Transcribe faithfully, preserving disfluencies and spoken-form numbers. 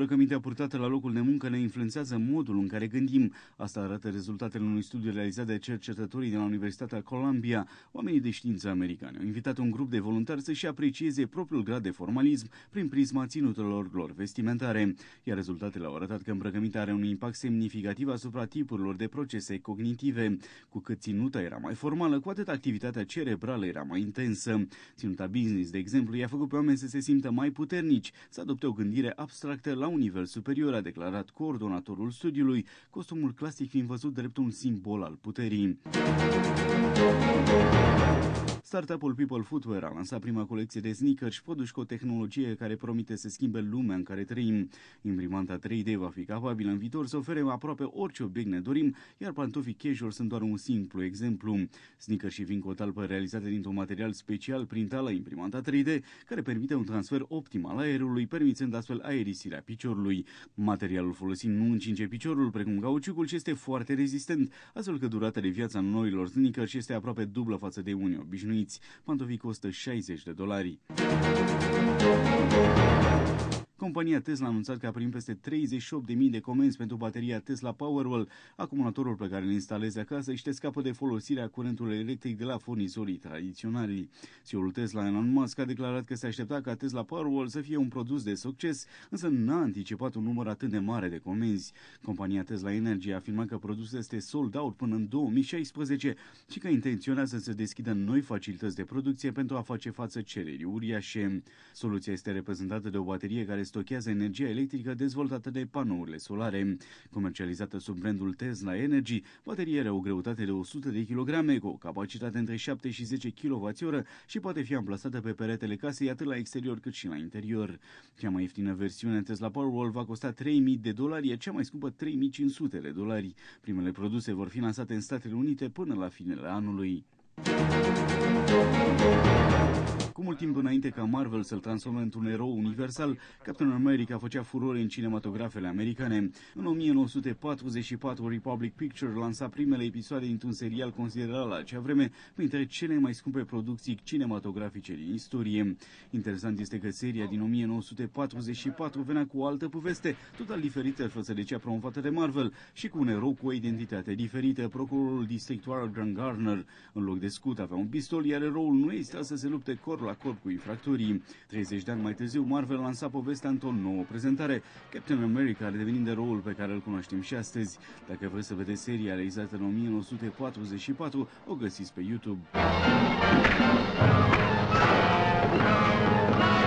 îmbrăcămintea purtată la locul de muncă ne influențează modul în care gândim. Asta arată rezultatele unui studiu realizat de cercetătorii de la Universitatea Columbia. Oamenii de știință americani au invitat un grup de voluntari să-și aprecieze propriul grad de formalism prin prisma ținutelor lor vestimentare. Iar rezultatele au arătat că îmbrăcămintea are un impact semnificativ asupra tipurilor de procese cognitive. Cu cât ținuta era mai formală, cu atât activitatea cerebrală era mai intensă. Ținuta business, de exemplu, i-a făcut pe oameni să se simtă mai puternici, să adopte o gândire abstractă la un nivel superior, a declarat coordonatorul studiului, costumul clasic fiind văzut drept un simbol al puterii. Startup-ul People Footwear a lansat prima colecție de sneakers și păduși cu o tehnologie care promite să schimbe lumea în care trăim. Imprimanta trei D va fi capabilă în viitor să ofere aproape orice obiect ne dorim, iar pantofii casual sunt doar un simplu exemplu. Sneakers și vin cu o talpă realizată dintr-un material special printat la imprimanta trei D, care permite un transfer optim al aerului, permițând astfel aerisirea piciorului. Materialul folosit nu încinge piciorul, precum cauciucul, și este foarte rezistent, astfel că durata de viață a noilor sneakers este aproape dublă față de unii obișnuiți. Pantofii costă șaizeci de dolari. Compania Tesla a anunțat că a primit peste treizeci și opt de mii de comenzi pentru bateria Tesla Powerwall, acumulatorul pe care îl instalezi acasă și te scapă de folosirea curentului electric de la furnizorii tradiționali. C E O-ul Tesla, Elon Musk, a declarat că se aștepta ca Tesla Powerwall să fie un produs de succes, însă n-a anticipat un număr atât de mare de comenzi. Compania Tesla Energy a afirmat că produsul este sold out până în două mii șaisprezece și că intenționează să deschidă noi facilități de producție pentru a face față cererii uriașe. Soluția este reprezentată de o baterie care stochează energia electrică dezvoltată de panourile solare. Comercializată sub brandul Tesla Energy, bateria are o greutate de o sută de kilograme, cu o capacitate între șapte și zece kilowați-oră și poate fi amplasată pe peretele casei atât la exterior cât și la interior. Cea mai ieftină versiune Tesla Powerwall va costa trei mii de dolari, iar cea mai scumpă trei mii cinci sute de dolari. Primele produse vor fi lansate în Statele Unite până la finele anului. Cu mult timp înainte ca Marvel să-l transforme într-un erou universal, Captain America făcea furore în cinematografele americane. În o mie nouă sute patruzeci și patru, Republic Pictures lansa primele episoade dintr-un serial considerat la acea vreme printre cele mai scumpe producții cinematografice din istorie. Interesant este că seria din o mie nouă sute patruzeci și patru venea cu o altă poveste, total diferită față de cea promovată de Marvel și cu un erou cu o identitate diferită, procurorul districtual Grant Garner. În loc de scut avea un pistol, iar eroul nu ezita să se lupte corp la corp cu infractorii. treizeci de ani mai târziu, Marvel lansa povestea într-o nouă prezentare, Captain America devenind eroul pe care îl cunoaștem și astăzi. Dacă vreți să vedeți seria realizată în o mie nouă sute patruzeci și patru, o găsiți pe YouTube.